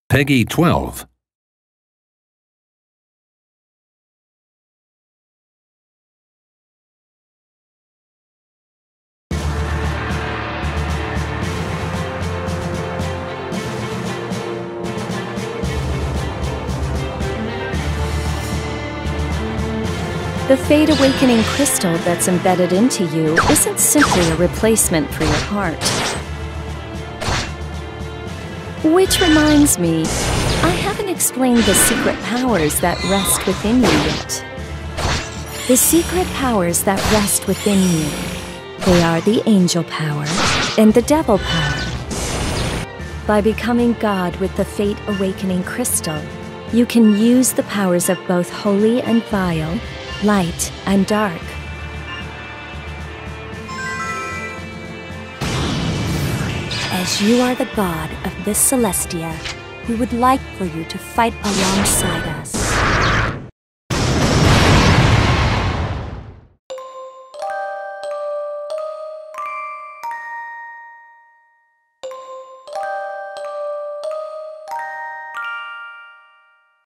Peggy 12. The Fate Awakening crystal that's embedded into you isn't simply a replacement for your heart. Which reminds me, I haven't explained the secret powers that rest within you yet. The secret powers that rest within you, they are the angel power and the devil power. By becoming God with the Fate Awakening crystal, you can use the powers of both holy and vile, light and dark. As you are the god of this Celestia, we would like for you to fight alongside us.